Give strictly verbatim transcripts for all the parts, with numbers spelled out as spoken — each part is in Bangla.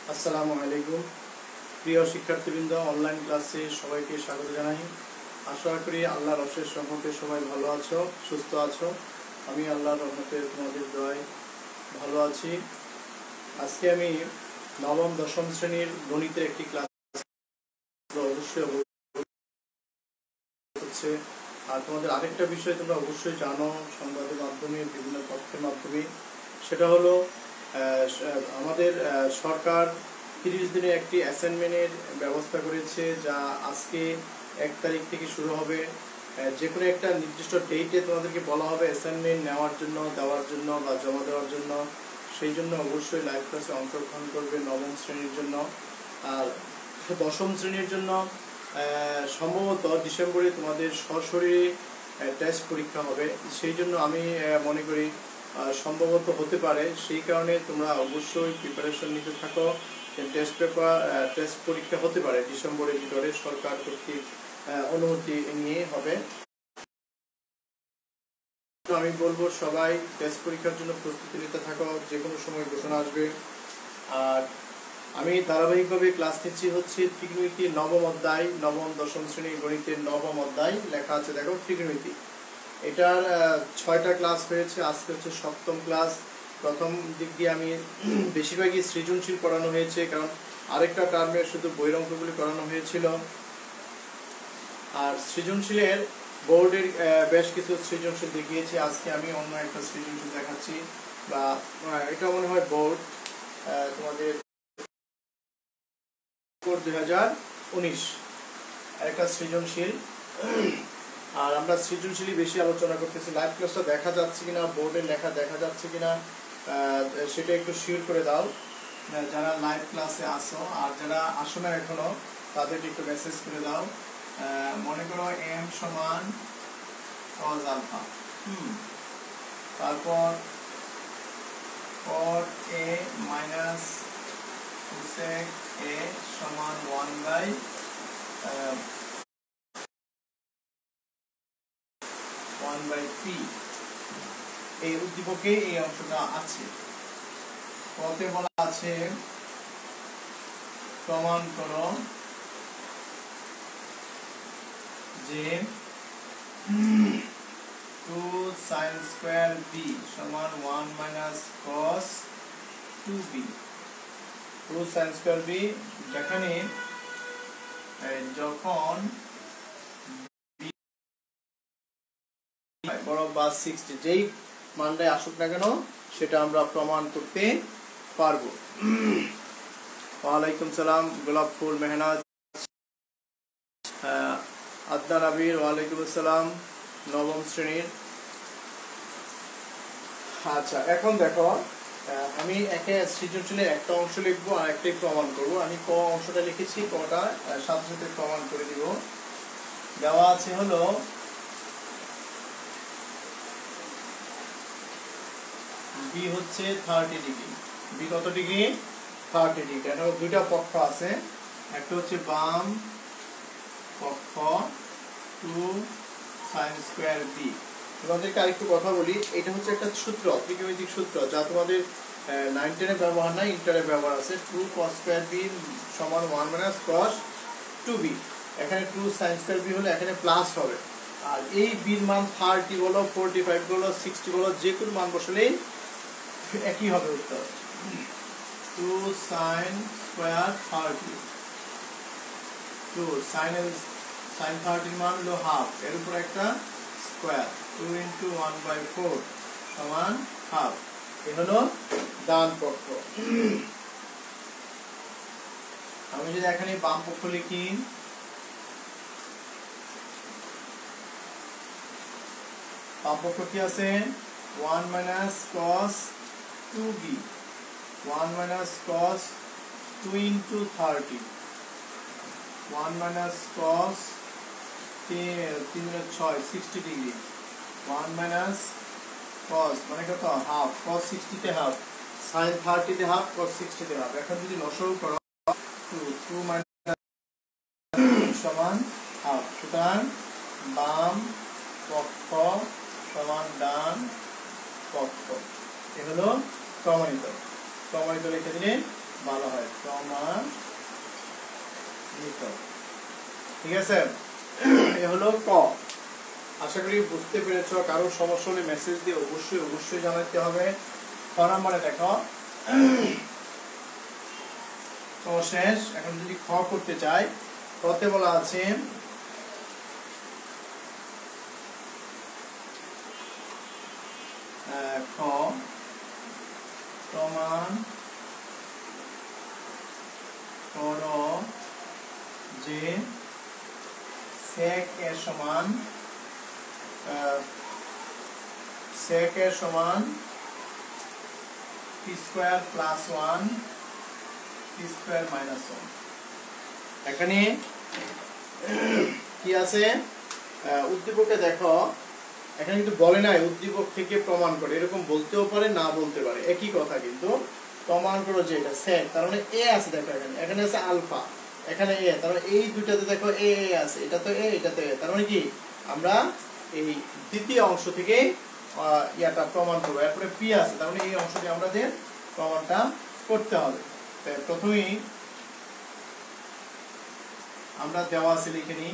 আসসালামু আলাইকুম প্রিয় শিক্ষার্থীবৃন্দ, অনলাইন ক্লাসে সবাইকে স্বাগত জানাই। আশা করি আল্লাহর অশেষ রহমতে সবাই ভালো আছো, সুস্থ আছো। আমি আল্লাহর রহমতে তোমাদের দোয়ায় ভালো আছি। আজকে আমি নবম দশম শ্রেণীর গণিতের একটি ক্লাস অবশ্যই হচ্ছে। আর তোমাদের আরেকটা বিষয় তোমরা অবশ্যই জানো সংবাদের মাধ্যমে, বিভিন্ন তথ্যের মাধ্যমে, সেটা হলো আমাদের সরকার তিরিশ দিনের একটি অ্যাসাইনমেন্টের ব্যবস্থা করেছে, যা আজকে এক তারিখ থেকে শুরু হবে। যে কোনো একটা নির্দিষ্ট ডেটে তোমাদেরকে বলা হবে অ্যাসাইনমেন্ট নেওয়ার জন্য, দেওয়ার জন্য বা জমা দেওয়ার জন্য। সেই জন্য অবশ্যই লাইভ ক্লাসে অংশগ্রহণ করবে নবম শ্রেণীর জন্য। আর দশম শ্রেণীর জন্য সম্ভবত ডিসেম্বরে তোমাদের সশরীরে টেস্ট পরীক্ষা হবে। সেই জন্য আমি মনে করি সম্ভবত হতে পারে। সেই কারণে তোমরা অবশ্যই প্রিপারেশন নিতে থাকো। টেস্ট পেপার টেস্ট পরীক্ষা হতে পারে ডিসেম্বরের ভিতরে, সরকার কর্তৃক অনুমতি নিয়ে হবে। আমি বলবো সবাই টেস্ট পরীক্ষার জন্য প্রস্তুতি নিতে থাকো, যে কোনো সময় ঘোষণা আসবে। আর আমি ধারাবাহিকভাবে ক্লাস নিচ্ছি হচ্ছে ত্রিকোণমিতি নবম অধ্যায়, নবম দশম শ্রেণীর গণিতের নবম অধ্যায় লেখা আছে, দেখো ত্রিকোণমিতি। এটার ছয়টা ক্লাস হয়েছে, আজকে হচ্ছে সপ্তম ক্লাস। প্রথম দিক দিয়ে আমি বেশিরভাগই সৃজনশীল করানো হয়েছে, কারণ আরেকটা টার্মে শুধু বইয়ের অঙ্কগুলি করানো হয়েছিল। আর সৃজনশীলের বোর্ডের বেশ কিছু সৃজনশীল দেখিয়েছি, আজকে আমি অন্য একটা সৃজনশীল দেখাচ্ছি। বা এটা মনে হয় বোর্ড তোমাদের দুই হাজার উনিশ একটা সৃজনশীল। আর আমরা সৃজনশীলই বেশি আলোচনা করতেছি। লাইভ ক্লাসটা দেখা যাচ্ছে কিনা, বোর্ডের লেখা দেখা যাচ্ছে কিনা সেটা একটু শিওর করে দাও, যারা লাইভ ক্লাসে আসো। আর যারা আসো না এখনো, তাদেরকে একটু মেসেজ করে দাও। মনে করো এম সমান কজ আলফা, হুম তারপর কট এ মাইনাস কোসেক এ সমান one by one by P. এই উদ্দীপকে এই অংশটা আছে। কতে বলা আছে প্রমাণ করো যে টু সাইন স্কোয়ার বি সমান one minus cos two B. Two sine square B যেখানে যখন বড় বা সিক্সটি যেই মানটাই আসুক না কেন সেটা আমরা প্রমাণ করতে পারবো। ওয়ালাইকুম সালাম গোলাপ ফুল মেহনাজ আদনান আবির, ওয়ালাইকুম আসসালাম নবম শ্রেণীর। আচ্ছা, এখন দেখো আমি একে সৃজনশীলের একটা অংশ লিখবো আর একটাই প্রমাণ করব। আমি ক অংশটা লিখেছি, কটা সাথে সাথে প্রমাণ করে দিব। দেওয়া আছে হলো বি হচ্ছে থার্টি ডিগ্রি। বি কত ডিগ্রি? Thirty degree. এটা দুইটা পক্ষ আছে, একটা হচ্ছে বাম পক্ষ টু সাইন স্কোয়ার বি। তোমাদেরকে আরেকটু কথা বলি, এটা হচ্ছে একটা সূত্র, ত্রিকোণমিতিক সূত্র, যা তোমাদের নাইন টেনে ব্যবহার নাই, ইন্টারে ব্যবহার আছে। টু কস স্কোয়ার বি সমান one minus cos two B. এখানে টু সাইন স্কোয়ার বি হলে এখানে প্লাস হবে। আর এই বির মান থার্টি বলো, ফোরটি ফাইভ বলো, সিক্সটি বলো, যে কোনো মান বসলেই একই হবে উত্তর। Two sine square thirty, two sine sine থার্টির মান হলো হাফ, এর উপর একটা square, two into one by four সমান হাফ। এ হলো ডান পক্ষ। আমি যদি এখানে বাম পক্ষ লিখি, বাম পক্ষ কি আছে? One minus cos two B, one minus cos two into thirty, one minus cos তিন ছয় sixty degree, one minus cos মানে কত? হাফ। কস সিক্সটিতে হাফ, সাইন থার্টিতে হাফ, কস সিক্সটিতে হাফ। এখন যদি লসাগু করো টু টু মাইনাস সমান হাফ। সুতরাং বাম পক্ষ সমান ডান পক্ষ। এ হলো প্রমাণিত। প্রমাণিত লিখে দিলে বলা হয় প্রমাণিত। ঠিক আছে, এ হলো ক। আশা করি বুঝতে পেরেছ। কারো সমস্যা হলে মেসেজ দিয়ে অবশ্যই অবশ্যই জানাতে হবে। ক নম্বরে দেখো তো শেষ। এখন যদি খ করতে চাই, কতে বলা আছে খ প্রমাণ করো যে sec এর সমান sec এর সমান p square plus one p square minus one. এখানে কি আছে উদ্দীপকে দেখো, এখানে কিন্তু বলে নাই উদ্দীপক থেকে প্রমাণ করে, এরকম বলতেও পারে না বলতে পারে, একই কথা। কিন্তু প্রমাণ করো যে এটা sec, তার মানে a আছে দেখো, এখানে এখানে আছে আলফা, এখানে a, তার মানে এই দুইটাতে দেখো a a আছে, এটা তো a এটা তো a, তার মানে কি আমরা এই দ্বিতীয় অংশ থেকে ইয়াটা প্রমাণ করব। এরপরে p আছে, তার মানে এই অংশটি আমাদের প্রমাণটা করতে হবে। তাই প্রথমেই আমরা দেওয়া আছে লিখে নিই।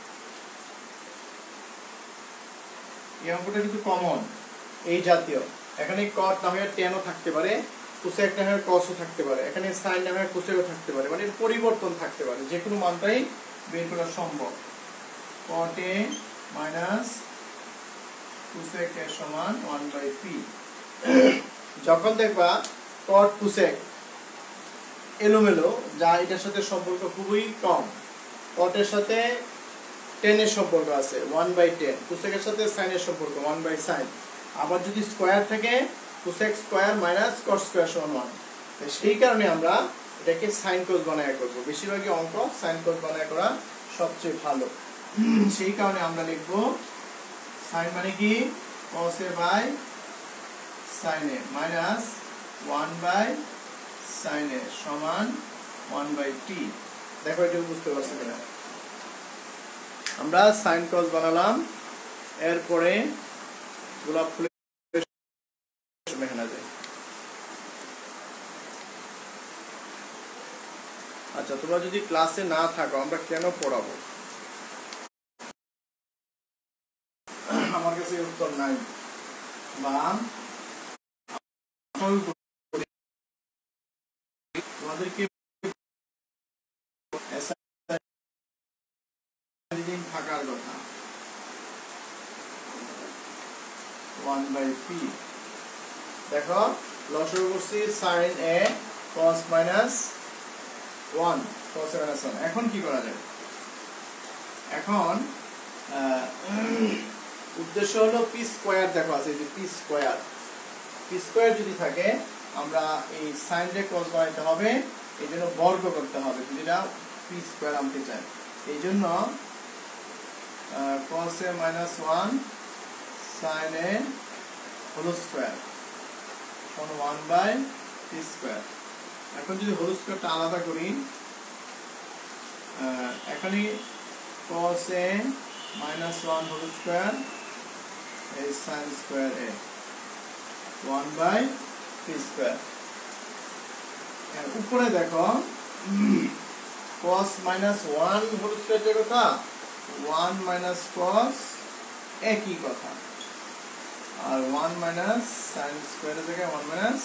এই অঙ্কটা কিন্তু কমন, এই জাতীয়। এখানে cot না হয়ে tan ও থাকতে পারে, cosec না হয়ে cos ও থাকতে পারে, এখানে sin না হয়ে cosec ও থাকতে পারে, মানে পরিবর্তন থাকতে পারে, যে কোনো মানটাই বের করা সম্ভব। cot a minus cosec এর সমান ওয়ান বাই p। যখন দেখবা cot cosec এলোমেলো, যা এটার সাথে সম্পর্ক খুবই কম, cot এর সাথে tan এর সম্পর্ক আছে ওয়ান বাই টেন, cosec এর সাথে sin এর সম্পর্ক ওয়ান বাই sin। আবার যদি স্কয়ার থাকে cosec square minus cot square সমান ওয়ান। সেই কারণে আমরা এটাকে sin cos বানায় করব। বেশিরভাগই অঙ্ক sin cos বানায় করা সবচেয়ে ভালো। সেই কারণে আমরা লিখব sin মানে কি cos a by sin a minus one by sin a সমান ওয়ান বাই t। দেখো এটা বুঝতে পারছো কিনা? আমরা sin cos বানালাম, এরপরে গোলাপ ফুলের মেহনা যায়। আচ্ছা, তোমরা যদি ক্লাসে না থাকো আমরা কেন পড়াবো? আমার কাছে উত্তর নাই, বা তোমাদেরকে থাকার কথা ওয়ান বাই পি। দেখো লসাগু করছি sin a cos minus one, cos minus one. এখন কি করা যায়? এখন উদ্দেশ্য হলো পি স্কয়ার, দেখো আছে যে পি স্কয়ার, পি স্কয়ার যদি থাকে আমরা এই sin রে cos বানাইতে হবে, এইজন্য বর্গ করতে হবে যদি না পি স্কয়ার আনতে চাই। এইজন্য cos a minus one sin a whole square on one by p square। এখন যদি whole square টা আলাদা করি, এখানে cos a minus one whole square is sin square a one by p square। উপরে দেখো cos minus one whole square এর কথা, ওয়ান minus cos একই কথা, আর ওয়ান minus sin square এর জায়গায় one minus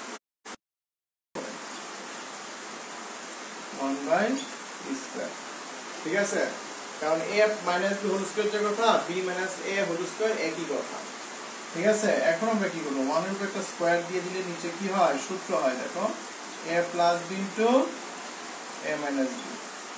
one by p square। ঠিক আছে, কারণ a minus b whole square এর কথা, b minus a whole square একই কথা। ঠিক আছে, এখন আমরা কি করব? ওয়ান এর উপর একটা স্কয়ার দিয়ে দিলে নিচে কি হয়? সূত্র হয়, দেখো a plus b into a minus b,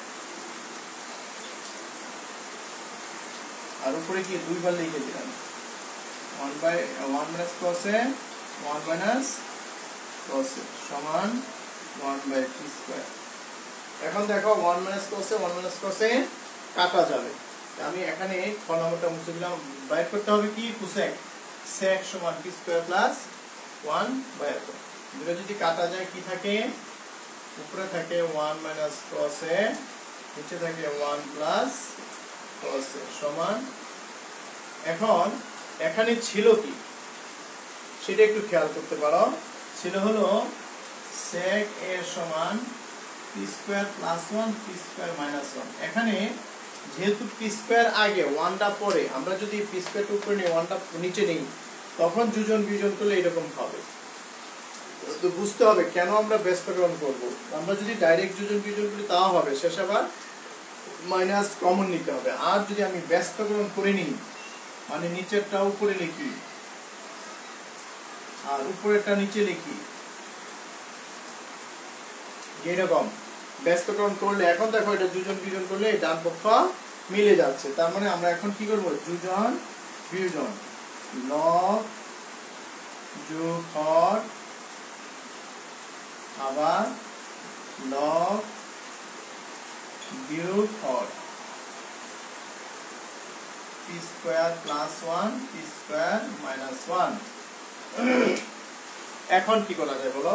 আর উপরে কি দুইবার লিখে দিলাম one by one minus cos a one minus cos a সমান ওয়ান by p square। এখন দেখো one minus cos a one minus cos a কাটা যাবে, আমি এখানে খ নম্বরটা মুছে দিলাম। বাইর করতে হবে কি? cosec, sec সমান p square plus one by এত। দুটো যদি কাটা যায় কি থাকে? উপরে থাকে ওয়ান minus cos a, নিচে থাকে ওয়ান plus cos a সমান। এখন এখানে ছিল কি সেটা একটু খেয়াল করতে পারো। ছিল হলো sec a সমান p square plus one p square minus one. এখানে যেহেতু p স্কয়ার আগে ওয়ানটা পরে, আমরা যদি p স্কয়ারটা উপরে নিই ওয়ানটা নিচে নিই, তখন যোজন বিয়োজন করলে এরকম হবে। তো বুঝতে হবে কেন আমরা ব্যস্তকরণ করব। আমরা যদি ডাইরেক্ট যোজন বিয়োজন করি তাও হবে, শেষে আবার মাইনাস কমন নিতে হবে। আর যদি আমি ব্যস্তকরণ করে নিই, মানে নিচেরটা উপরে লিখি আর উপরেরটা নিচে লিখি, এরকম ব্যস্তকরণ করলে, এখন দেখো এটা যোজন বিয়োজন করলে ডান পক্ষ মিলে যাচ্ছে। তার মানে আমরা এখন কি করব, যোজন বিয়োজন, লব যোগ হর আবার লব বিয়োগ হর, p square plus one p square minus one. এখন কি করা যায় বলো?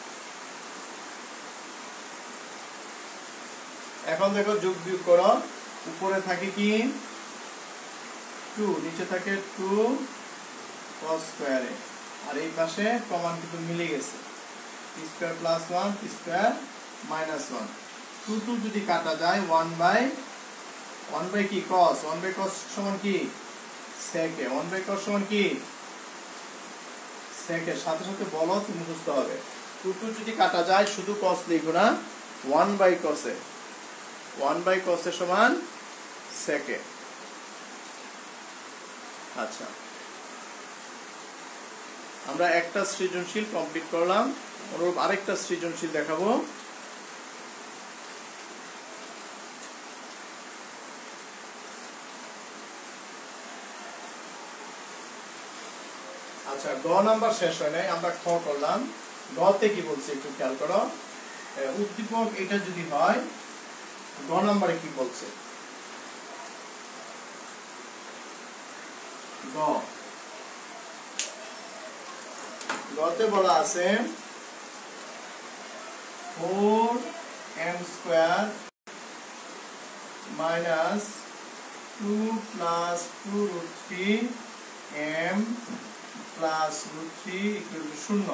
এখন দেখো যোগ বিয়োগ করো, উপরে থাকে কি টু, নিচে থাকে টু cos স্কয়ারে, আর এই পাশে কমন কিন্তু মিলে গেছে, p square plus one p square minus one. Two two যদি কাটা যায় ওয়ান বাই ওয়ান বাই কি cos, ওয়ান বাই cos সমান কি sec এ, ওয়ান বাই cos সমান কি sec এর সাথে সাথে বলো তুমি বুঝতে হবে। টু টু যদি কাটা যায় শুধু cos লিখো না, ওয়ান বাই cos এ, ওয়ান বাই cos এর সমান sec এ। আচ্ছা, আমরা একটা সৃজনশীল কমপ্লিট করলাম, অনুরূপ আরেকটা সৃজনশীল দেখাবো। আচ্ছা, গ নাম্বার শেষ হয় নাই, আমরা খ করলাম। গতে কি বলছে একটু খেয়াল করো। উদ্দীপক এটা যদি হয়, গ নাম্বারে কি বলছে? গ গতে বলা আছে four M square minus two plus two root three M plus root three equal to শূন্য।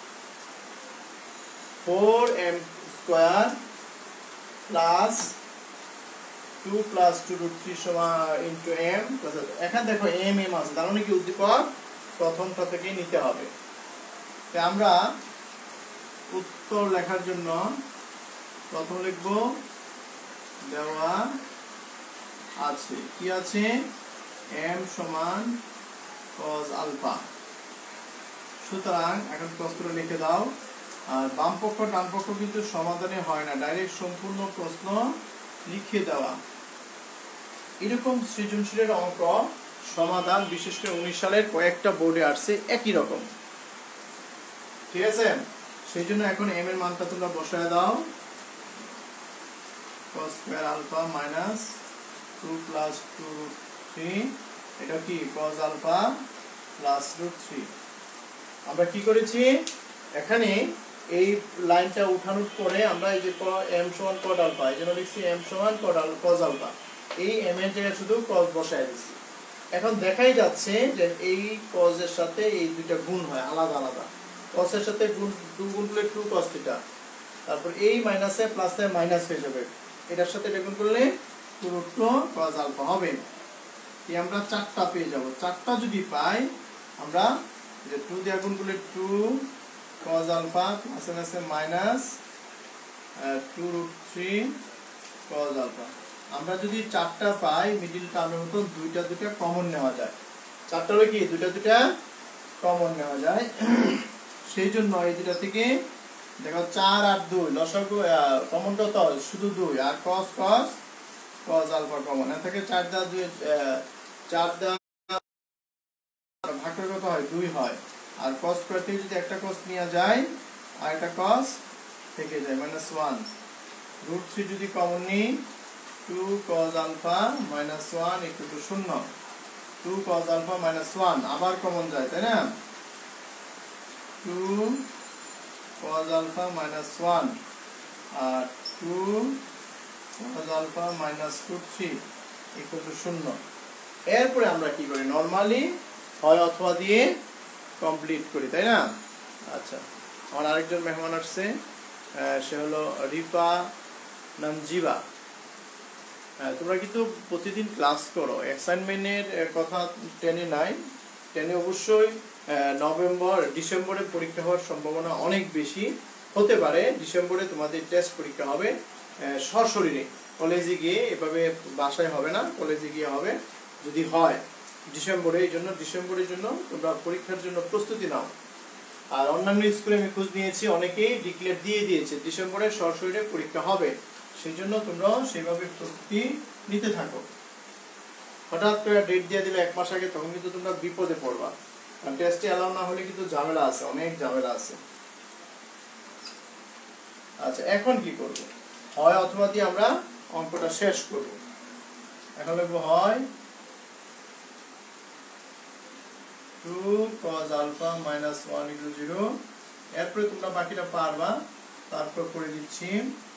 Four M square plus two plus two root three সমান ইন্টু এম। এখানে দেখো এম এম আছে, তার মানে কি উদ্দীপক প্রথমটা থেকে নিতে হবে। আমরা উত্তর লেখার জন্য প্রথম লিখব দেওয়া আছে কি আছে, এম সমান cos আলফা। সুতরাং এখন প্রশ্ন লিখে দাও। আর বাম পক্ষ ডান পক্ষ কিন্তু সমাধানে হয় না, ডাইরেক্ট সম্পূর্ণ প্রশ্ন লিখে দেওয়া। এরকম সৃজনশীলের অঙ্ক সমাধান বিশেষ করে উনিশ সালের কয়েকটা বোর্ডে আসছে একই রকম, ঠিক আছে? সেই জন্য এখন এম এর মানটা তোমরা বসায় দাও, cos square alpha minus two plus two root three, এটা কি cos alpha plus root three. আমরা কি করেছি এখানে, এই লাইনটা উঠানোর পরে আমরা এই যে m সমান cos আলফা, এই জন্য লিখছি m সমান cos আলফা, এই m এর জায়গায় শুধু cos বসায় দিছি। এখন দেখাই যাচ্ছে যে এই cos এর সাথে এই দুইটা গুণ হয় আলাদা আলাদা, cos এর সাথে গুণ টু গুণ করলে টু cos থিটা, তারপর এই মাইনাসে প্লাসে মাইনাস হয়ে যাবে, এটার সাথে এটা গুণ করলে two root two cos alpha হবে। এই আমরা চারটা পেয়ে যাব। চারটা যদি পাই আমরা যে টু দিয়ে গুণ করলে টু cos আলফা প্লাসে আছে minus two root three cos alpha. আমরা যদি চারটা পাই মিডল টার্মের মতো দুইটা দুইটা কমন নেওয়া যায়, চারটা হলে কি দুইটা দুইটা কমন নেওয়া যায়। সেই জন্য এই দুইটা থেকে দেখো চার আর দুই লসাগু কমন কত, শুধু দুই, আর cos cos cos alpha common, এর থেকে চার দ্বারা দুই, চার দ্বারা ভাগ করে কত হয় দুই হয়, আর cos স্কয়ার থেকে যদি একটা cos নেওয়া যায় আর একটা cos থেকে যায় মাইনাস ওয়ান। রুট থ্রি যদি কমন নিই two cos alpha minus one equal to শূন্য। Two cos alpha minus one আবার কমন যায়, তাই না? Two cos alpha minus one আর two cos alpha minus root three equal to শূন্য। এরপরে আমরা কি করি, নরমালি হয় অথবা দিয়ে কমপ্লিট করি, তাই না? আচ্ছা, আমার আরেকজন মেহমান আসছে, সে হলো রিফা নামজিবা। তোমরা কিন্তু প্রতিদিন ক্লাস করো। অ্যাসাইনমেন্টের কথা টেনে নাই, টেনে অবশ্যই নভেম্বর ডিসেম্বরে পরীক্ষা হওয়ার সম্ভাবনা অনেক বেশি হতে পারে। ডিসেম্বরে তোমাদের টেস্ট পরীক্ষা হবে সশরীরে, কলেজে গিয়ে, এভাবে বাসায় হবে না, কলেজে গিয়ে হবে যদি হয় ডিসেম্বরে। এই জন্য ডিসেম্বরের জন্য তোমরা পরীক্ষার জন্য প্রস্তুতি নাও। আর অন্যান্য স্কুলে আমি খোঁজ নিয়েছি, অনেকেই ডিক্লেয়ার দিয়ে দিয়েছে ডিসেম্বরে সরাসরি পরীক্ষা হবে, সেই জন্য তোমরা সেইভাবে প্রস্তুতি নিতে থাকো। হঠাৎ করে ডেট দিয়ে দিলে এক মাস আগে, তখন কিন্তু তোমরা বিপদে পড়বা, কারণ টেস্টে অ্যালাউ না হলে কিন্তু ঝামেলা আছে, অনেক ঝামেলা আছে। আচ্ছা, এখন কি করব? হয় অথবা দিয়ে আমরা অঙ্কটা শেষ করব। এখন লিখবো হয় two cos alpha minus one equal zero. এরপরে তোমরা বাকিটা পারবা। তারপর করে দিচ্ছি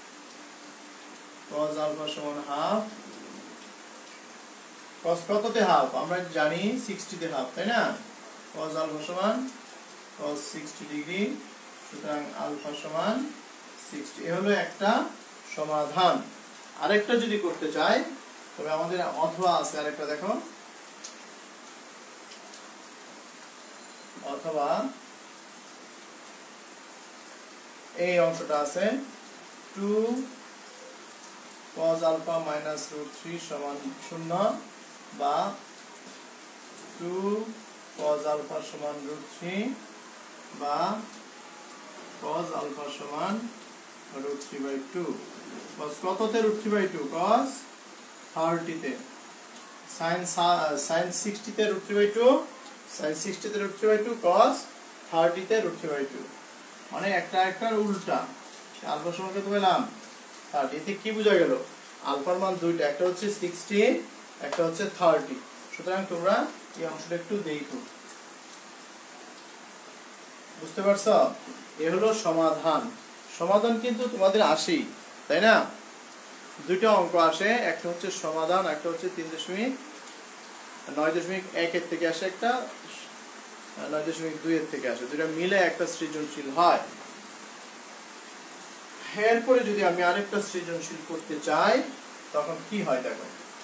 কজ আলফা সমান হাফ। কজ কততে হাফ? আমরা জানি সিক্সটি তে হাফ, তাই না? কজ আলফা সমান কজ সিক্সটি ডিগ্রি, সুতরাং আলফা সমান সিক্সটি। এ হলো একটা সমাধান। আরেকটা যদি করতে চাই, তবে আমাদের অথবা আছে আরেকটা, দেখো অথবা এই অংশটা আছে টু cos alpha minus root three সমান শূন্য, বা টু cos alpha সমান root three, বা cos alpha সমান root three by two। cos কততে root three by two? cos thirty তে। sin sin sixty তে root three by two, sin sixty তে root three by two, cos thirty তে root three by two, মানে একটা একটার উল্টা। আলফা সমান কত পেলাম? thirty। এতে কি বোঝা গেল? আলফার মান দুইটা, একটা হচ্ছে sixty, একটা হচ্ছে thirty। সুতরাং তোমরা এই অংশটা একটু দেখো, বুঝতে পারছো? এ হলো সমাধান। সমাধান কিন্তু তোমাদের আসেই, তাই না? দুইটা অঙ্ক আসে, একটা হচ্ছে সমাধান, একটা হচ্ছে তিন দশমিক নয় দশমিক এক এর থেকে আসে, একটা নয় দশমিক দুই এর থেকে আসে, দুইটা মিলে একটা সৃজনশীল হয়। এরপরে যদি আমি আরেকটা সৃজনশীল করতে চাই, তখন কি হয় দেখো।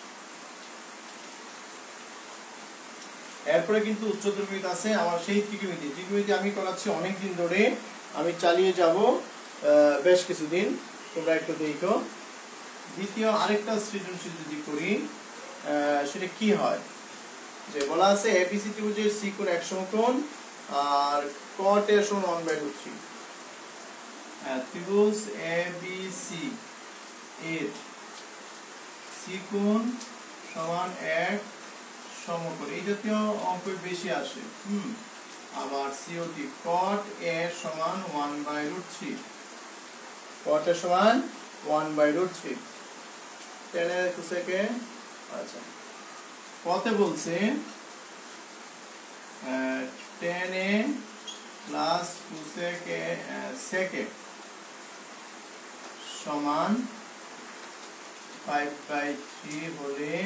এরপরে কিন্তু উচ্চ ত্রিকোণমিতি আছে আমার, সেই ত্রিকোণমিতি ত্রিকোণমিতি আমি করাচ্ছি অনেকদিন ধরে, আমি চালিয়ে যাব বেশ কিছুদিন, তোমরা একটু দেখো। দ্বিতীয় আরেকটা সৃজনশীল যদি করি, সেটা কি হয়, যে বলা আছে এবিসি ত্রিভুজের সি কোণ এক সমকোণ আর কট এর সমান ওয়ান বাই রুট থ্রি। ত্রিভুজ এবিসি এর সি কোণ সমান এক সমকোণ, এই জাতীয় অঙ্ক বেশি আসে। হুম আবার সিওটি কট এর সমান one by root three, cot এর সমান ওয়ান বাই রুট থ্রি। টেনে কুসেকে, আচ্ছা কতে বলছে টেন এ প্লাস কুসেকে সেকে সমান ফাইভ বাই থ্রি হলে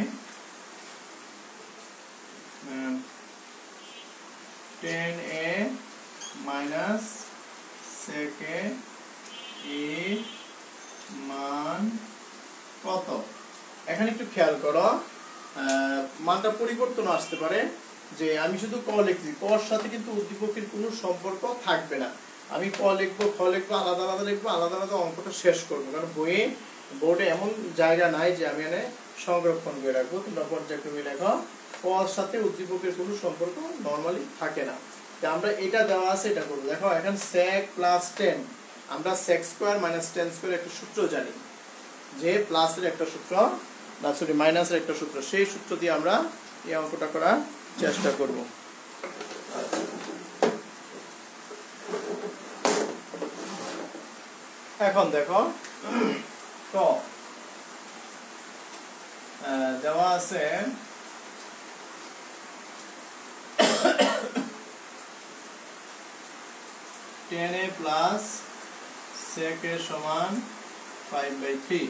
টেন এ মাইনাস সেকে এর মান কত? এখানে একটু খেয়াল করো, মানটা পরিবর্তন আসতে পারে। যে আমি শুধু ক লিখছি, কর সাথে কিন্তু উদ্দীপকের কোনো সম্পর্ক থাকবে না। আমি ক লিখবো, খ লিখবো, আলাদা আলাদা লিখবো, আলাদা আলাদা অঙ্কটা শেষ করবো, কারণ বইয়ে বোর্ডে এমন জায়গা নাই যে আমি এনে সংরক্ষণ করে রাখবো। তোমরা পর্যায়ক্রমে লেখো, কর সাথে উদ্দীপকের কোনো সম্পর্ক নর্মালি থাকে না। আমরা এটা দেওয়া আছে, এটা করবো। দেখো এখন sec প্লাস টেন, আমরা sec square minus tan square একটা সূত্র জানি, যে প্লাসের একটা সূত্র না সরি মাইনাসের একটা সূত্র, সেই সূত্র দিয়ে আমরা এই অঙ্কটা করার চেষ্টা করব। এখন দেখো ক দেওয়া আছে টেন এ প্লাস sec এর সমান five by three.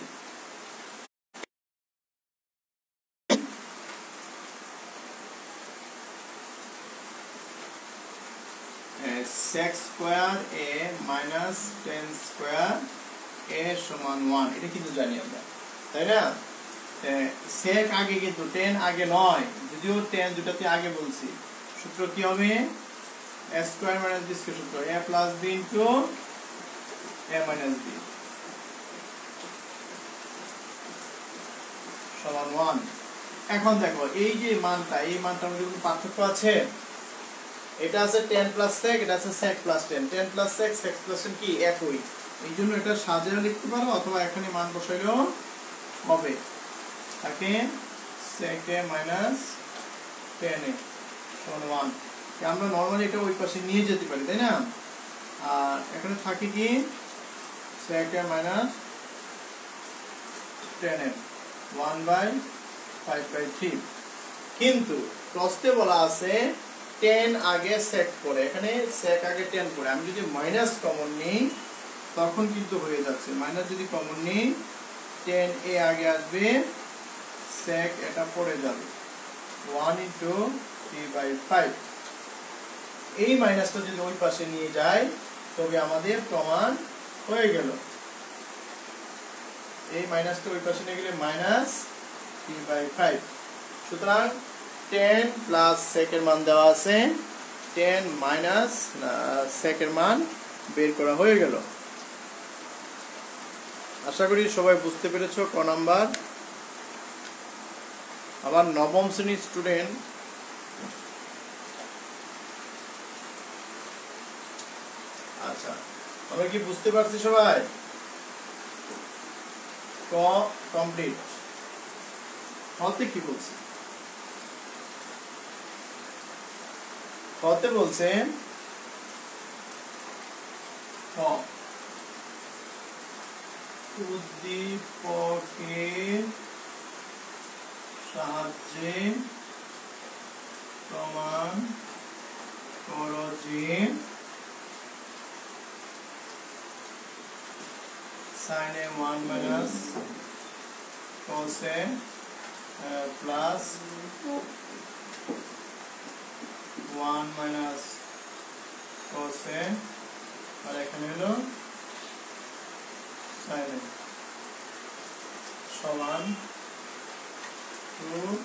sec square a minus tan square a সমান one, এটা কিন্তু জানি আমরা, তাই না? sec আগে কিন্তু tan আগে নয়, যদিও tan দুটাতে আগে বলছি। সূত্র কি হবে? a square minus b square, সূত্র a plus b into a minus b সমান one। এখন দেখো এই যে মানটা, এই মানটার মধ্যে কোনো পার্থক্য আছে? এটা আছে tan plus sec, এটা আছে sec plus tan। tan plus sec, sec plus tan কি একই, এই জন্য এটা সাজিয়ে লিখতে পারো অথবা এখানে মান বসাইলেও হবে। থাকে sec a minus tan a সমান one। আমরা নরমালি এটা ওই পাশে নিয়ে যেতে পারি, তাই না? আর এখানে থাকে কি sec a minus tan a one by five by three। কিন্তু প্রশ্নে বলা আছে tan আগে sec পরে, এখানে sec আগে tan পরে। আমি যদি মাইনাস কমন নিই তখন কিন্তু হয়ে যাচ্ছে, মাইনাস যদি কমন নিই tan a আগে আসবে, sec এটা পড়ে যাবে, one into three by five। এই মাইনাসটা যদি ওই পাশে নিয়ে যায় তবে আমাদের প্রমাণ হয়ে গেল। এই মাইনাসটা ওই পাশে নিয়ে গেলে মাইনাস three by five। সুতরাং tan প্লাস sec এর মান দেওয়া আছে, tan মাইনাস sec এর মান বের করা হয়ে গেল। আশা করি সবাই বুঝতে পেরেছো ক নাম্বার। আবার নবম শ্রেণীর স্টুডেন্ট, আচ্ছা আমরা কি বুঝতে পারছি সবাই? ক কমপ্লিট। হতে কি বলছে? হতে বলছে ক উদ্দীপকের সাহায্যে প্রমাণ করো যে sin a one minus cos a plus one minus cos a আর এখানে হলো sin a সমান two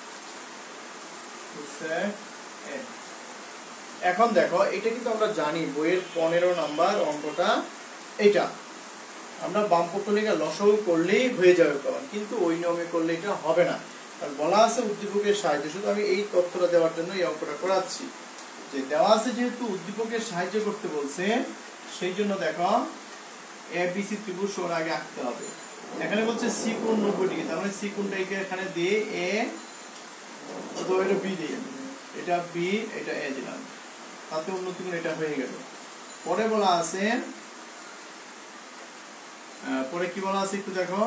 cosec a। এখন দেখো এটা কিন্তু আমরা জানি বইয়ের পনেরো নাম্বার অঙ্কটা, এটা আমরা বাম পক্ষ লেখা লসাগু করলেই হয়ে যাবে প্রমাণ, কিন্তু ওই নিয়মে করলে এটা হবে না। কারণ বলা আছে উদ্দীপকের সাহায্যে, শুধু আমি এই তথ্যটা দেওয়ার জন্য এই অঙ্কটা করাচ্ছি যে দেওয়া আছে যেহেতু উদ্দীপকের সাহায্য করতে বলছে, সেই জন্য দেখো এ বি সি ত্রিভুজ ওর আগে আঁকতে হবে। এখানে বলছে সি কোণ নব্বই ডিগ্রি, তার মানে সি কোণটাকে এখানে দিয়ে এ অথবা এটা বি দিয়ে, এটা বি এটা এ দিলাম, তাতে উন্নতি কোণ এটা হয়ে গেল। পরে বলা আছে, পরে কি বলা আছে একটু দেখো,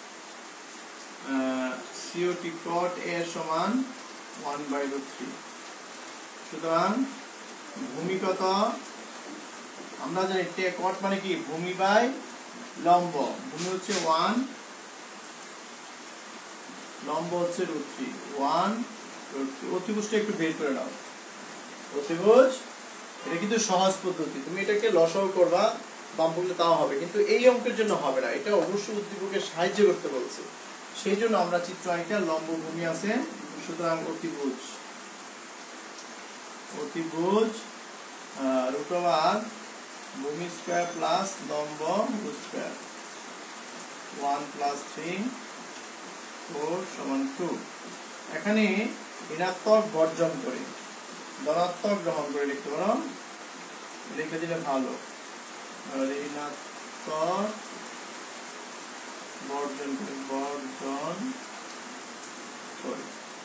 সিওটি cot a সমান one by root three। সুতরাং ভূমি কত আমরা জানি, cot মানে কি ভূমি বাই লম্ব, ভূমি হচ্ছে one, লম্ব হচ্ছে root three, one root three। অতিভুজটা একটু বের করে নাও, অতিভুজ এটা কিন্তু সহজ পদ্ধতি, তুমি এটাকে লসাগু করবা বাম পক্ষে তাও হবে, কিন্তু এই অঙ্কের জন্য হবে না, এটা অবশ্যই উদ্দীপকের সাহায্য করতে বলছে। সেই জন্য আমরা চিত্র আঁকা, লম্ব ভূমি আছে, সুতরাং অতিভুজ, অতিভুজ রুট ওভার ভূমি স্কয়ার প্লাস লম্ব root square, one plus three four সমান two। এখানে ঋণাত্মক বর্জন করে ধনাত্মক গ্রহণ করে লিখতে পারো, লিখে দিলে ভালো। ঋণাত্মক বর্জন করে, বর্জন করে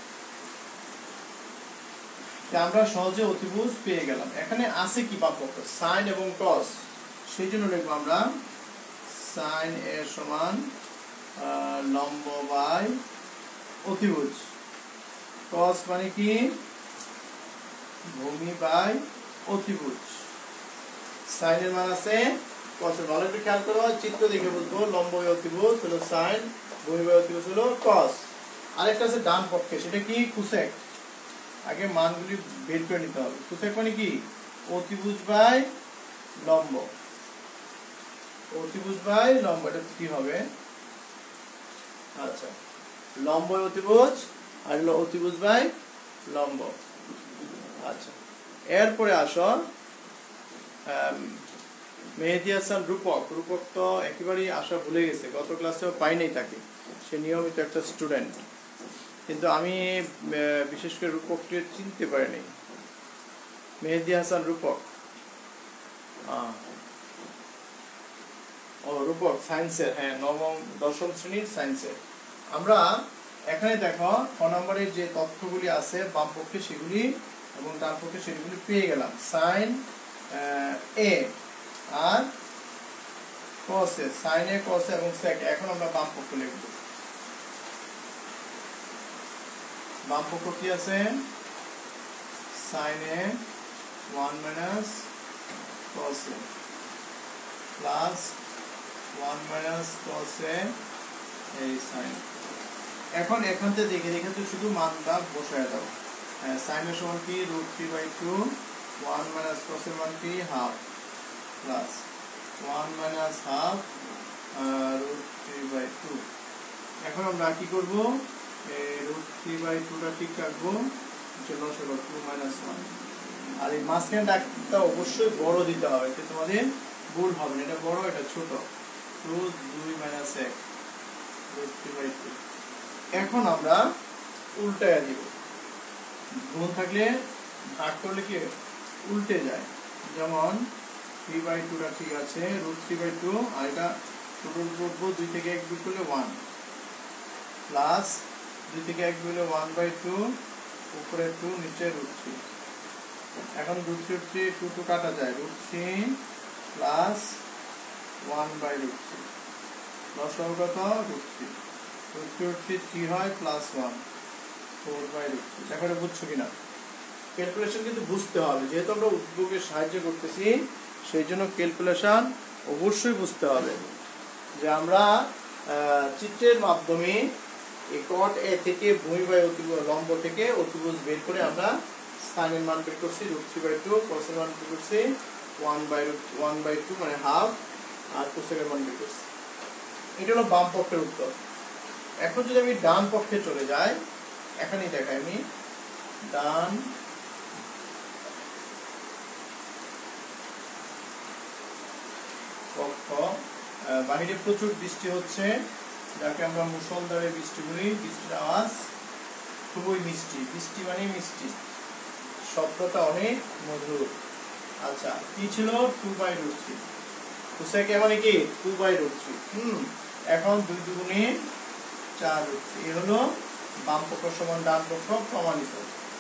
আমরা সহজে অতিভুজ পেয়ে গেলাম। এখানে আছে কি বামপক্ষ সাইন এবং কস, সেই জন্য লিখবো আমরা সাইন এ সমান লম্ব বাই অতিভুজ, কস মানে কি ভূমি বাই অতিভুজ। সাইনের মান আছে কসের, ভালো একটু খেয়াল করো, চিত্র দেখে বুঝবো লম্ব বাই অতিভুজ হলো সাইন, ভূমি বাই অতিভুজ হলো কস। আরেকটা আছে ডান পক্ষে, সেটা কি কোসেক। আগে মানগুলি বের করে নিতে হবে। কোসেক মানে কি অতিভুজ বাই লম্ব, অতিভুজ বাই লম্ব, এটা কি হবে? আচ্ছা, লম্ব অতিভুজ আর হলো অতিভুজ বাই লম্ব। আচ্ছা, এরপরে আসো মেহেদী হাসান রূপক। রূপক তো একেবারেই আসা ভুলে গেছে, গত ক্লাসেও পাই নাই তাকে, সে নিয়মিত একটা স্টুডেন্ট, কিন্তু আমি বিশেষ করে রূপককে চিনতে পারিনি। মেহেদী হাসান রূপক, ও রূপক সায়েন্সের, হ্যাঁ নবম দশম শ্রেণীর সায়েন্সের। আমরা এখানে দেখো ক নম্বরের যে তথ্যগুলি আছে বাম পক্ষে সেগুলি এবং ডান পক্ষে সেগুলি পেয়ে গেলাম। সাইন এ আর কস এ, সাইন এ কস এবং সেক। এখন আমরা বাম পক্ষ লিখব। বাম পক্ষ কি আছে? Sine A one minus cos A plus one minus cos A এই সাইন। এখন এখান থেকে দেখে দেখে তো শুধু মানটা বসায় দাও। সাইন এর সমান কি? Root three by two, one minus cos এর মান কি? Half, plus one minus half root three by two. এখন আমরা কি করবো? রুট থ্রি বাই টুটা ঠিক রাখবো, চলো সেটা টু মাইনাস ওয়ান। আর এই মাঝখানে ডাকটা অবশ্যই বড় দিতে হবে, এটা তোমাদের ভুল হবে না, এটা বড় এটা ছোট। টু দুই মাইনাস এক রুট থ্রি বাই টু। এখন আমরা উল্টায়া দিব, গুণ থাকলে ভাগ করলে কি উল্টে যায়। যেমন থ্রি বাই টুটা ঠিক আছে, রুট থ্রি বাই টু, আর এটা টোটাল করবো দুই থেকে এক বিয়োগ করলে ওয়ান, প্লাস দুই থেকে এক বিয়োগ ওয়ান বাই টু, উপরে টু নিচে রুট থ্রি। এখন root three root three two two কাটা যায়, root three plus one by root three, দশ কত? Root three, root three root three three হয় plus one, four by root three. দেখো এটা বুঝছো কিনা? ক্যালকুলেশন কিন্তু বুঝতে হবে, যেহেতু আমরা উদ্যোগের সাহায্য করতেছি সেই জন্য ক্যালকুলেশন অবশ্যই বুঝতে হবে। যে আমরা চিত্রের মাধ্যমে এই কট এ থেকে ভূমি বাই অতিভুজ লম্ব থেকে অতিভুজ বের করে আমরা সাইনের মান বের করছি রুট থ্রি বাই টু, কসের মান বের করছি one by root one by two মানে হাফ, আর কোসেকের মান বের করছি। এটা হলো বাম পক্ষের উত্তর। এখন যদি আমি ডান পক্ষে চলে যাই, এখানেই দেখাই আমি ডান পক্ষ। বাহিরে প্রচুর বৃষ্টি হচ্ছে, যাকে আমরা মুষলধারে বৃষ্টি বলি। বৃষ্টির আওয়াজ খুবই মিষ্টি, বৃষ্টি মানে মিষ্টি, শব্দটা অনেক মধুর। আচ্ছা, কি ছিল? টু বাই রুট থ্রি, কোসেকে মানে কি? Two by root three. হুম, এখন দুই দুগুণে চার রুট থ্রি। এই হলো বাম পক্ষ সমান ডান পক্ষ প্রমাণিত।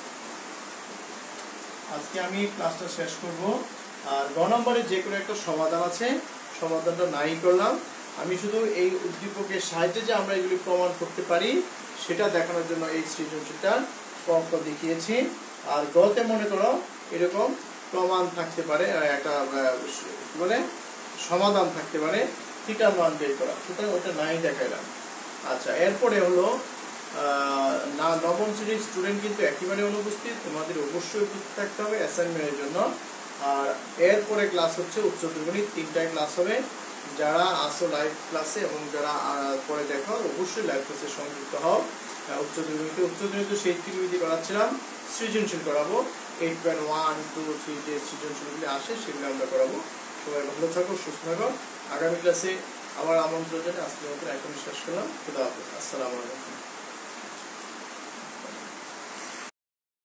আজকে আমি ক্লাসটা শেষ করব। আর গ নম্বরে যে কোনো একটা সমাধান আছে, সমাধানটা নাই করলাম। আমি শুধু এই উদ্দীপকের সাহায্যে যে আমরা এগুলি প্রমাণ করতে পারি সেটা দেখানোর জন্য এই সৃজনশীলটার পক্ষ দেখিয়েছি। আর গতে মনে করো এরকম প্রমাণ থাকতে পারে, একটা বলে সমাধান থাকতে পারে, থিটার মান বের করা, সুতরাং ওইটা নাই দেখাইলাম। আচ্ছা, এরপরে হলো না নবম শ্রেণীর স্টুডেন্ট কিন্তু একেবারে অনুপস্থিত, তোমাদের অবশ্যই উপস্থিত থাকতে হবে অ্যাসাইনমেন্টের জন্য। আর এরপরে ক্লাস হচ্ছে উচ্চ ত্রিকোণিত, তিনটায় ক্লাস হবে। যারা আসো লাইভ ক্লাসে এবং যারা পরে দেখো অবশ্যই লাইভ ক্লাসে সংযুক্ত হও। উচ্চ ত্রিকোণিতে উচ্চ ত্রিকোণিত সেই ত্রিকোণিতি করাচ্ছিলাম, সৃজনশীল করাবো। Eight point one two three যে সৃজনশীলগুলি আসে সেগুলো আমরা করাবো। সবাই ভালো থাকো, সুস্থ থাকো। আগামী ক্লাসে আবার আমন্ত্রণ জানিয়ে আজকের মতো এখন শেষ করলাম। খুদা হাফেজ, আসসালামু আলাইকুম।